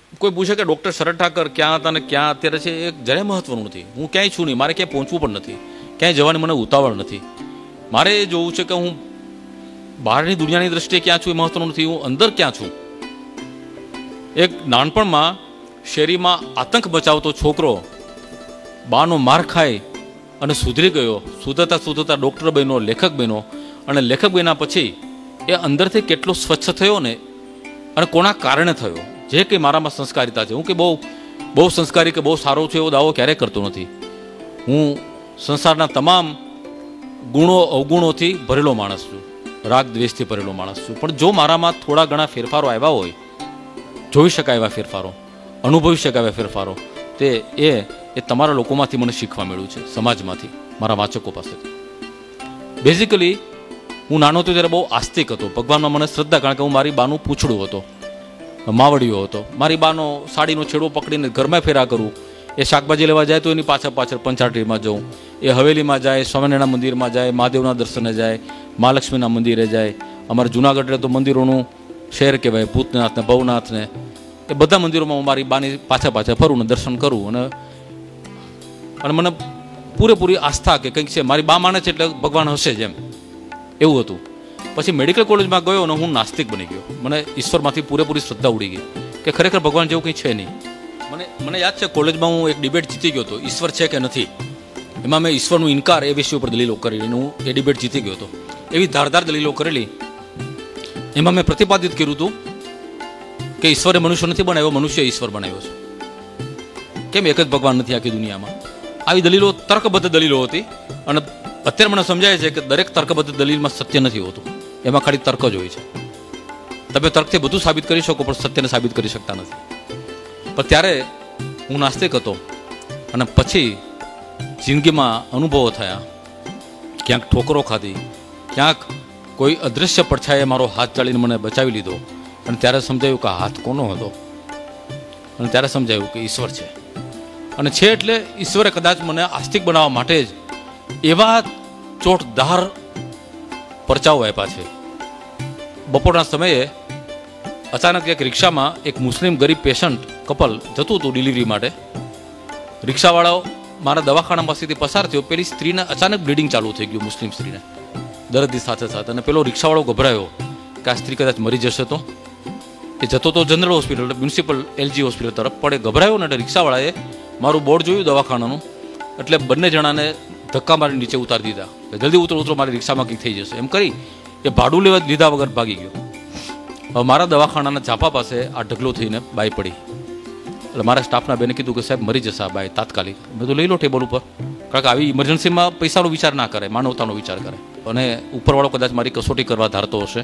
કોઈ પૂછે કે ડૉક્ટર શરદ ઠાકર ક્યાં હતા ને ક્યાં અત્યારે છે, એ જરાય મહત્વનું નથી. હું ક્યાંય છું નહીં, મારે ક્યાંય પહોંચવું પણ નથી, ક્યાંય જવાની મને ઉતાવળ નથી. મારે એ જોવું છે કે હું બહારની દુનિયાની દ્રષ્ટિએ ક્યાં છું એ મહત્વનું નથી, હું અંદર ક્યાં છું. એક નાનપણમાં શેરીમાં આતંક મચાવતો છોકરો બાનો માર ખાય અને સુધરી ગયો, સુધરતા સુધરતા ડૉક્ટર બન્યો, લેખક બન્યો, અને લેખક બન્યા પછી એ અંદરથી કેટલો સ્વચ્છ થયો ને, અને કોના કારણે થયો. જે કંઈ મારામાં સંસ્કારિતા છે, હું કે બહુ સંસ્કારી કે બહુ સારો છું એવો દાવો ક્યારેય કરતો નથી. હું સંસારના તમામ ગુણો અવગુણોથી ભરેલો માણસ છું, રાગ દ્વેષથી ભરેલો માણસ છું. પણ જો મારામાં થોડા ઘણા ફેરફારો આવ્યા હોય, જોઈ શકાય એવા ફેરફારો, અનુભવી શકાય એવા ફેરફારો, તે એ તમારા લોકોમાંથી મને શીખવા મળ્યું છે, સમાજમાંથી, મારા વાચકો પાસેથી. બેઝિકલી હું નાનો હતો ત્યારે બહુ આસ્તિક હતો, ભગવાનમાં મને શ્રદ્ધા, કારણ કે હું મારી બાનું પૂંછડું હતો, માવડીઓ હતો. મારી બાનો સાડીનો છેડો પકડીને ઘરમાં ફેરા કરું. એ શાકભાજી લેવા જાય તો એની પાછળ પંચાયતીમાં જઉં. એ હવેલીમાં જાય, સ્વામિનારાયણ મંદિરમાં જાય, મહાદેવના દર્શને જાય, મહાલક્ષ્મીના મંદિરે જાય. અમારે જુનાગઢ તો મંદિરોનું શહેર કહેવાય, ભૂતનાથ ને ભવનાથ ને એ બધા મંદિરોમાં હું મારી બાની પાછળ ફરું ને દર્શન કરું. અને મને પૂરેપૂરી આસ્થા કે કંઈક છે, મારી બા માને છે એટલે ભગવાન હશે જ એમ, એવું હતું. પછી મેડિકલ કોલેજમાં ગયો અને હું નાસ્તિક બની ગયો. મને ઈશ્વરમાંથી પૂરેપૂરી શ્રદ્ધા ઉડી ગઈ કે ખરેખર ભગવાન જેવું કંઈ છે નહીં. મને યાદ છે કોલેજમાં હું એક ડિબેટ જીતી ગયો હતો, ઈશ્વર છે કે નથી. એમાં મેં ઈશ્વરનું ઇનકાર એ વિષય ઉપર દલીલો કરેલી, હું એ ડિબેટ જીતી ગયો હતો. એવી ધારદાર દલીલો કરેલી. એમાં મેં પ્રતિપાદિત કર્યું હતું કે ઈશ્વરે મનુષ્ય નથી બનાવ્યો, મનુષ્ય ઈશ્વર બનાવ્યો છે. કેમ એક જ ભગવાન નથી આખી દુનિયામાં? આવી દલીલો તર્કબદ્ધ દલીલો હતી. અને અત્યારે મને સમજાય છે કે દરેક તર્કબદ્ધ દલીલમાં સત્ય નથી હોતું, એમાં ખાલી તર્ક જ હોય છે. તમે તર્કથી બધું સાબિત કરી શકો પણ સત્યને સાબિત કરી શકતા નથી. પણ ત્યારે હું નાસ્તિક હતો, અને પછી જિંદગીમાં અનુભવો થયા, ક્યાંક ઠોકરો ખાધી, ક્યાંક કોઈ અદૃશ્ય પડછાએ મારો હાથ ચાલીને મને બચાવી લીધો. અને ત્યારે સમજાયું કે હાથ કોનો હતો, અને ત્યારે સમજાયું કે ઈશ્વર છે. અને છે એટલે ઈશ્વરે કદાચ મને આસ્તિક બનાવવા માટે જ એવા ચોટદાર પરચાઓ આપ્યા છે. બપોરના સમયે અચાનક એક રિક્ષામાં એક મુસ્લિમ ગરીબ પેશન્ટ કપલ જતું હતું ડિલિવરી માટે. રિક્ષાવાળાઓ મારા દવાખાના પાસેથી પસાર થયો. પેલી સ્ત્રીને અચાનક બ્લીડિંગ ચાલુ થઈ ગયું, મુસ્લિમ સ્ત્રીને દર્દની સાથે સાથે. અને પેલો રિક્ષાવાળો ગભરાયો કે આ સ્ત્રી કદાચ મરી જશે તો. એ જતો તો general hospital, municipal LG hospital તરફ, પણ એ ગભરાયો ને એટલે રિક્ષાવાળાએ મારું બોર્ડ જોયું દવાખાનાનું, એટલે બંને જણાને ધક્કા મારી નીચે ઉતારી દીધા. જલ્દી ઉતરો, મારી રિક્ષામાં કંઈક થઈ જશે એમ કરી એ ભાડું લેવા લીધા વગર ભાગી ગયો. હવે મારા દવાખાનાના ઝાપા પાસે આ ઢગલો થઈને બાઈ પડી. એટલે મારા સ્ટાફના બેને કીધું કે સાહેબ મરી જશે આ બાઈ તાત્કાલિક. મેં તો લઈ લો ટેબલ ઉપર, કારણ કે આવી ઇમરજન્સીમાં પૈસાનો વિચાર ના કરે, માનવતાનો વિચાર કરે. અને ઉપરવાળો કદાચ મારી કસોટી કરવા ધારતો હશે.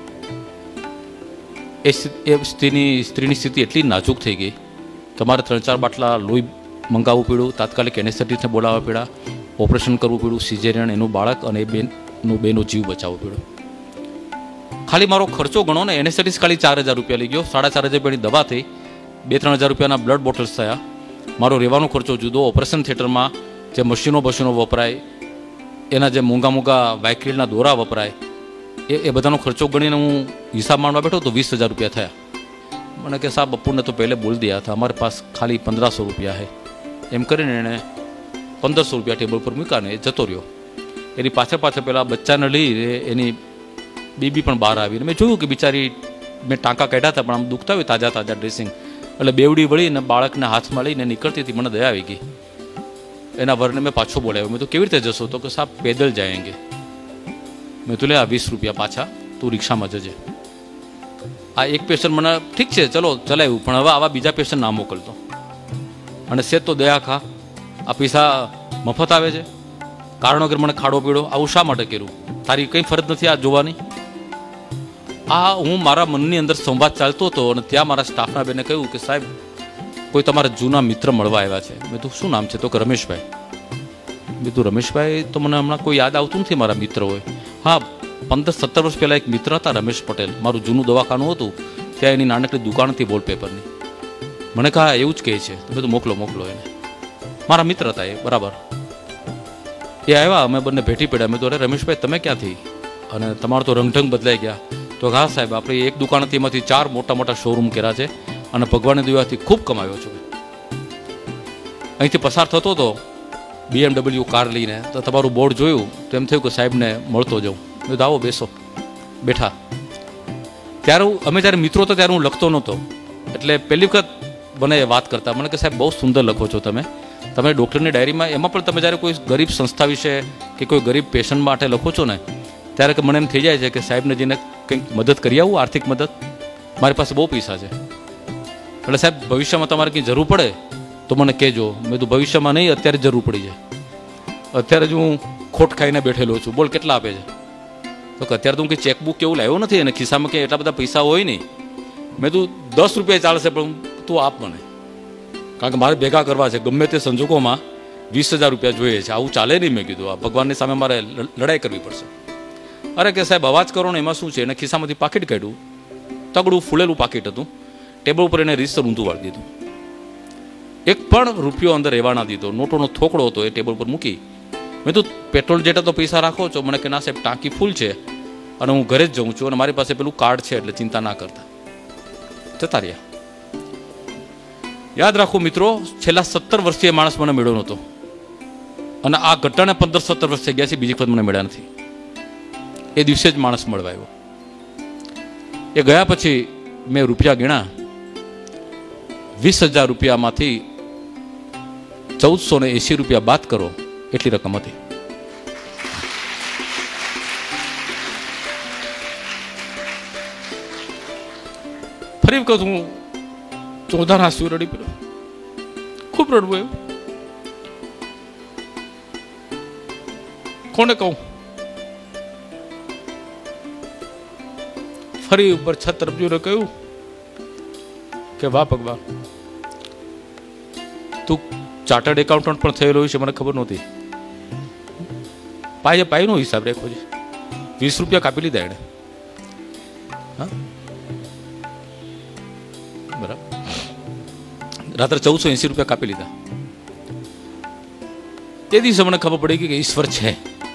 એ સ્ત્રીની સ્થિતિ એટલી નાજુક થઈ ગઈ કે મારે 3-4 બાટલા લોહી મંગાવવું પડ્યું, તાત્કાલિક એનેસ્થેટિસ્ટને બોલાવવા પડ્યા, ઓપરેશન કરવું પડ્યું, સિઝેરિયન, એનું બાળક અને બેનો જીવ બચાવવો પડ્યો. ખાલી મારો ખર્ચો ગણો ને, એનેસ્થેટિસ્ટ ખાલી 4,000 રૂપિયા લઈ ગયો, 4,500 રૂપિયાની દવા થઈ, 2-3 હજાર રૂપિયાના બ્લડ બોટલ્સ થયા, મારો રહેવાનો ખર્ચો જુદો, ઓપરેશન થિયેટરમાં જે મશીનો વપરાય, એના જે મોંઘા વાયક્રિલના દોરા વપરાય, એ બધાનો ખર્ચો ગણીને હું હિસાબ માંડવા બેઠો તો 20,000 રૂપિયા થયા. મને કે સાહેબ બપ્પુને તો પહેલે બોલ દિયા હતા, અમારે પાસ ખાલી 1,500 રૂપિયા હે. એમ કરીને એણે 1,500 રૂપિયા ટેબલ પર મૂક્યા ને એ જતો રહ્યો. એની પાછળ પેલા બચ્ચાને લઈ એની બીબી પણ બહાર આવીને મેં જોયું કે બિચારી, મેં ટાંકા કાઢ્યા હતા પણ આમ દુખતા હોય, તાજા ડ્રેસિંગ, એટલે બેવડી વળીને બાળકને હાથમાં લઈને નીકળતી હતી. મને દયા આવી ગઈ. એના વરને મેં પાછો બોલાવ્યો. મેં તો કેવી રીતે જશો? તો કે સાહેબ પેદલ જાયેંગે. મેં તો લે આ 20 રૂપિયા પાછા, તું રિક્ષામાં જજે. આ એક પેશન્ટ મને ઠીક છે ચલો ચલાવ્યું, પણ હવે આવા બીજા પેશન્ટ ના મોકલતો. અને સેજ તો દયા ખા, આ પૈસા મફત આવે છે, કારણ વગર મને ખાડો પીડો, આવું શા માટે કર્યું? તારી કંઈ ફરજ નથી આ જોવાની? આ હું મારા મનની અંદર સંવાદ ચાલતો હતો. અને ત્યાં મારા સ્ટાફના બેને કહ્યું કે સાહેબ કોઈ તમારા જૂના મિત્ર મળવા આવ્યા છે. મેં તો શું નામ છે? તો કે રમેશભાઈ. મેં તો રમેશભાઈ તો મને હમણાં કોઈ યાદ આવતું નથી મારા મિત્ર હોય. હા, 15-17 વર્ષ પહેલાં એક મિત્ર હતા રમેશ પટેલ, મારું જૂનું દવાખાનું હતું ત્યાં એની નાનકડી દુકાન હતી વોલપેપરની. મને કહા એવું જ કહે છે. તો મેં તો મોકલો એને. મારા મિત્ર હતા એ, બરાબર. એ આવ્યા, અમે બંને ભેટી પડ્યા. મેં તો અરે રમેશભાઈ તમે ક્યાંથી? અને તમારો તો રંગઢંગ બદલાઈ ગયા. તો હા સાહેબ, આપણે એક દુકાન હતી એમાંથી 4 મોટા શોરૂમ કર્યા છે, અને ભગવાનની દયાથી ખૂબ કમાયો છું. અહીંથી પસાર થતો હતો BMW કાર લઈને, તો તમારું બોર્ડ જોયું તો એમ થયું કે સાહેબને મળતો જાઉં. મેં કીધું આવો બેસો. બેઠા. ત્યારે અમે જ્યારે મિત્રો હતો ત્યારે હું લખતો નહોતો, એટલે પહેલી વખત મને વાત કરતા મને કે સાહેબ બહુ સુંદર લખો છો તમે ડૉક્ટરની ડાયરીમાં, એમાં પણ તમે જ્યારે કોઈ ગરીબ સંસ્થા વિશે કે કોઈ ગરીબ પેશન્ટ માટે લખો છો ને, ત્યારે કે મને એમ થઈ જાય છે કે સાહેબને જઈને કંઈક મદદ કરી આવું, આર્થિક મદદ. મારી પાસે બહુ પૈસા છે, એટલે સાહેબ ભવિષ્યમાં તમારે કંઈ જરૂર પડે તો મને કહેજો. મેં તો ભવિષ્યમાં નહીં, અત્યારે જરૂર પડી જાય. અત્યારે જ હું ખોટ ખાઈને બેઠેલો છું, બોલ કેટલા આપે છે? તો કે અત્યારે તો હું કંઈ ચેકબુક કેવું લાવ્યો નથી અને ખિસ્સામાં કંઈ એટલા બધા પૈસા હોય નહીં. મેં તું 10 રૂપિયા ચાલશે પણ તું આપ મને, કારણ કે મારે ભેગા કરવા છે. ગમે તે સંજોગોમાં 20,000 રૂપિયા જોઈએ છે, આવું ચાલે નહીં. મેં કીધું આ ભગવાનની સામે મારે લડાઈ કરવી પડશે. અરે કે સાહેબ અવાજ કરો ને, એમાં શું છે? એને ખિસ્સામાંથી પાકીટ કાઢ્યું, તગડું ફૂલેલું પાકીટ હતું. ટેબલ ઉપર એને રીતસર ઊંધું વાળી દીધું. એક પણ રૂપિયો અંદર રહેવા ના દીધો. નોટોનો થોકડો હતો એ ટેબલ પર મૂકી. મેં તો પેટ્રોલ જેટલા તો પૈસા રાખો છો? મને કે ના સાહેબ ટાંકી ફૂલ છે અને હું ઘરે જ જઉં છું અને મારી પાસે પેલું કાર્ડ છે, એટલે ચિંતા ના કરતા. જતા રહ્યા. યાદ રાખો મિત્રો, છેલ્લા 17 વર્ષથી એ માણસ મને મળ્યો નહોતો અને આ ઘટનાને 15-17 વર્ષ થઈ ગયા છે, બીજી વખત મને મળ્યા નથી. એ દિવસે જ માણસ મળવા આવ્યો. એ ગયા પછી મેં રૂપિયા ગણ્યા. 20,000 રૂપિયામાંથી 1480 રૂપિયા બાદ કરો એટલી રકમ હતી. ફરી વખત હું ચોધાર આંસુ રડી પડ્યો. ખૂબ રડવું એવું. કોને કહું? ફરી ઉપર છત તરફ જોઈને કહ્યું કે વાહ ભગવાન, તું ચાર્ટર્ડ એકાઉન્ટન્ટ પણ થયેલો છે, મને ખબર નહોતી. પાયનો હિસાબ રાખ્યો છે. 20 રૂપિયા કાપી લીધા એને. હા બરાબર. રાત્રે 1480 રૂપિયા કાપી લીધા. તે દિવસે મને ખબર પડી કે ઈશ્વર છે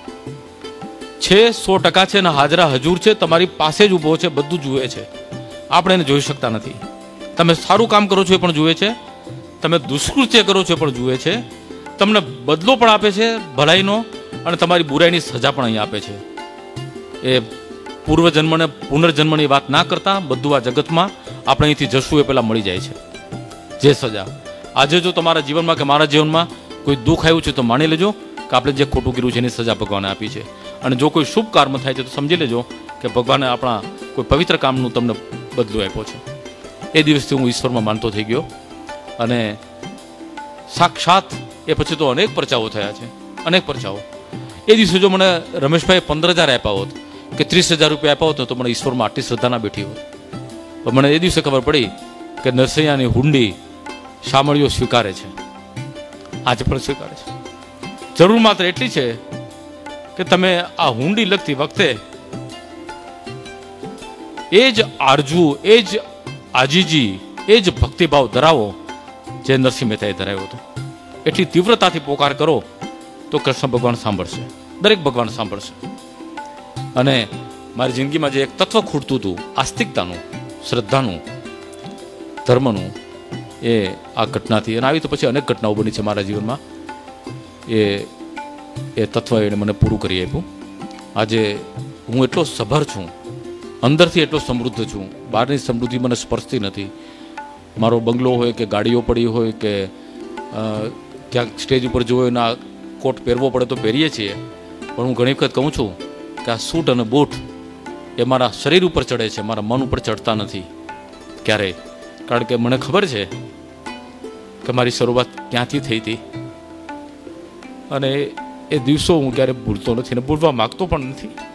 100% છે ને હાજરા હજુર છે, તમારી પાસે જ ઊભો છે, બધું જુએ છે. આપણે એને જોઈ શકતા નથી. તમે સારું કામ કરો છો એ પણ જુએ છે, તમે દુષ્કૃત્ય કરો છો એ પણ જુએ છે, તમને બદલો પણ આપે છે ભલાઈનો અને તમારી બુરાઈની સજા પણ અહીં આપે છે. એ પૂર્વજન્મને પુનર્જન્મની વાત ના કરતા, બધું આ જગતમાં આપણે અહીંથી જશું એ પહેલાં મળી જાય છે. જે સજા આજે જો તમારા જીવનમાં કે મારા જીવનમાં કોઈ દુઃખ આવ્યું છે તો માની લેજો કે આપણે જે ખોટું કર્યું છે એની સજા ભગવાને આપી છે. અને જો કોઈ શુભ કર્મ થાય છે તો સમજી લેજો કે ભગવાને આપણા કોઈ પવિત્ર કામનું તમને બદલો આપ્યો છે. એ દિવસથી હું ઈશ્વરમાં માનતો થઈ ગયો અને સાક્ષાત એ પછી તો અનેક પરચાઓ થયા છે, અનેક પરચાઓ. એ દિવસે જો મને રમેશભાઈ 15,000 આપ્યા હોત કે 30,000 રૂપિયા આપ્યા હોત તો મને ઈશ્વરમાં આટલી શ્રદ્ધા ના બેઠી હોત. પણ મને એ દિવસે ખબર પડી કે નરસૈયાની હુંડી શામળીઓ સ્વીકારે છે, આજે પણ સ્વીકારે છે. જરૂર માત્ર એટલી છે કે તમે આ હુંડી લખતી વખતે એ જ આરજુ, એ જ આજીજી, એ જ ભક્તિભાવ ધરાવો જે નરસિંહ મહેતાએ ધરાવ્યો હતો. એટલી તીવ્રતાથી પોકાર કરો તો કૃષ્ણ ભગવાન સાંભળશે, દરેક ભગવાન સાંભળશે. અને મારી જિંદગીમાં જે એક તત્વ ખૂટતું હતું, આસ્તિકતાનું, શ્રદ્ધાનું, ધર્મનું, એ આ ઘટનાથી, અને આવી તો પછી અનેક ઘટનાઓ બની છે મારા જીવનમાં, એ તત્વ એને મને પૂરું કરી આપ્યું. આજે હું એટલો સભર છું, અંદરથી એટલો સમૃદ્ધ છું, બહારની સમૃદ્ધિ મને સ્પર્શતી નથી. મારો બંગલો હોય કે ગાડીઓ પડી હોય કે ક્યાંક સ્ટેજ ઉપર જોયો ના કોટ પહેરવો પડે તો પહેરીએ છીએ, પણ હું ઘણી વખત કહું છું કે આ સૂટ અને બૂટ એ મારા શરીર ઉપર ચડે છે, મારા મન ઉપર ચડતા નથી ક્યારેય. કારણ કે મને ખબર છે કે મારી શરૂઆત ક્યાંથી થઈ હતી અને એ દિવસો હું ક્યારેય ભૂલતો નથી ને ભૂલવા માગતો પણ નથી.